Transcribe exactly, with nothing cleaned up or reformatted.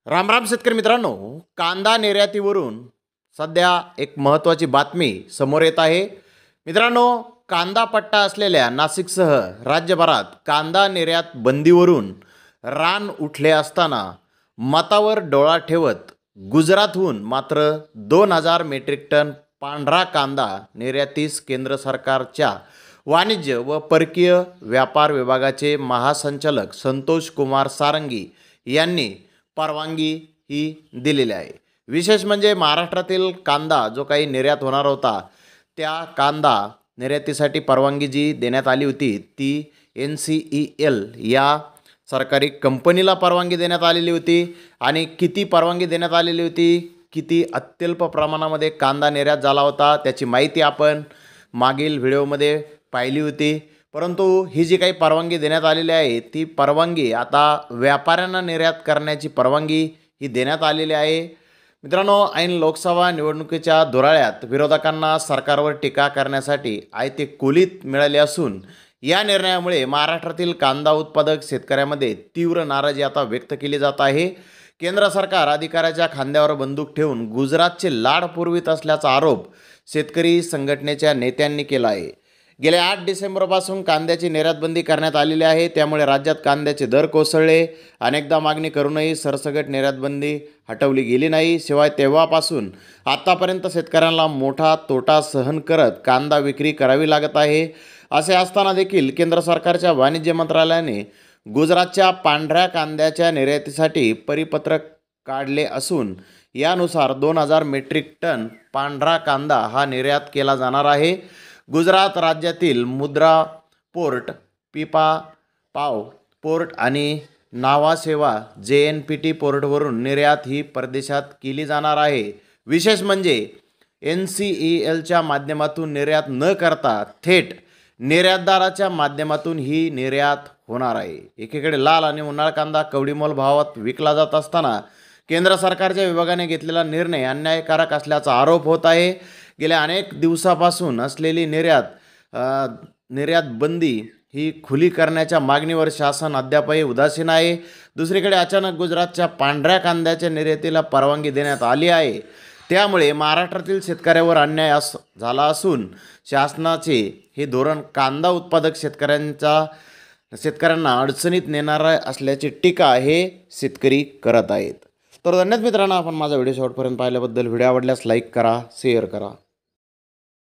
राम राम शेतकरी मित्रांनो, कांदा निर्यातीवरून सध्या एक महत्त्वाची बातमी समोर येत आहे. मित्रांनो, कांदा पट्टा असलेल्या नाशिकसह राज्यभरात कांदा निर्यात बंदीवरून रान उठले असताना मतावर डोळा ठेवत गुजरातहून मात्र दोन हजार मेट्रिक टन पांढरा कांदा निर्यातीस केंद्र सरकारच्या वाणिज्य व परकीय व्यापार विभागाचे महासंचालक संतोष कुमार सारंगी यांनी परवानगी ही दिलेली आहे. विशेष म्हणजे महाराष्ट्रातील कांदा जो काही निर्यात होणार होता त्या कांदा निर्यातीसाठी परवानगी जी देण्यात आली होती ती एन सी ई एल या सरकारी कंपनीला परवानगी देण्यात आलेली होती. आणि किती परवानगी देण्यात आलेली होती, किती अत्यल्प प्रमाणामध्ये कांदा निर्यात झाला होता त्याची माहिती आपण मागील व्हिडिओमध्ये पाहिली होती. परंतु ही जी काही परवानगी देण्यात आलेली आहे ती परवानगी आता व्यापाऱ्यांना निर्यात करण्याची परवानगी ही देण्यात आलेली आहे. मित्रांनो, ऐन लोकसभा निवडणुकीच्या धुराळ्यात विरोधकांना सरकारवर टीका करण्यासाठी आयते कोलीत मिळाले असून या निर्णयामुळे महाराष्ट्रातील कांदा उत्पादक शेतकऱ्यांमध्ये तीव्र नाराजी आता व्यक्त केली जात आहे. केंद्र सरकार अधिकाऱ्याच्या खांद्यावर बंदूक ठेवून गुजरातचे लाड पुरवित असल्याचा आरोप शेतकरी संघटनेच्या नेत्यांनी केला आहे. गेल्या आठ डिसेंबरपासून कांद्याची निर्यातबंदी करण्यात आलेली आहे. त्यामुळे राज्यात कांद्याचे दर कोसळले. अनेकदा मागणी करूनही सरसकट निर्यातबंदी हटवली गेली नाही. शिवाय तेव्हापासून आत्तापर्यंत शेतकऱ्यांना मोठा तोटा सहन करत कांदा विक्री करावी लागत आहे. असे असताना देखील केंद्र सरकारच्या वाणिज्य मंत्रालयाने गुजरातच्या पांढऱ्या कांद्याच्या निर्यातीसाठी परिपत्रक काढले असून यानुसार दोन हजार मेट्रिक टन पांढरा कांदा हा निर्यात केला जाणार आहे. गुजरात राज्यातील मुद्रा पोर्ट, पिपा पाव पोर्ट आणि नावासेवा जे एन पी टी पोर्टवरून निर्यात ही परदेशात केली जाणार आहे. विशेष म्हणजे एन सी ई एलच्या माध्यमातून निर्यात न करता थेट निर्यातदाराच्या माध्यमातून ही निर्यात होणार आहे. एकीकडे लाल आणि उन्हाळ कांदा कवडीमोल भावात विकला जात असताना केंद्र सरकारच्या विभागाने घेतलेला निर्णय अन्यायकारक असल्याचा आरोप होत आहे. गेल्या अनेक दिवसापासून असलेली निर्यात निर्यात बंदी ही खुली करण्याच्या मागणीवर शासन अद्यापही उदासीन आहे. दुसरीकडे अचानक गुजरातच्या पांढऱ्या कांद्याच्या निर्यातीला परवानगी देण्यात आली आहे. त्यामुळे महाराष्ट्रातील शेतकऱ्यावर अन्याय अस झाला असून शासनाचे हे धोरण कांदा उत्पादक शेतकऱ्यांचा शेतकऱ्यांना अडचणीत नेणार असल्याची टीका हे शेतकरी करत आहेत. तर धन्यवाद मित्रांनो, आपण माझा व्हिडिओ शेवटपर्यंत पाहिल्याबद्दल. व्हिडिओ आवडल्यास लाईक करा, शेअर करा.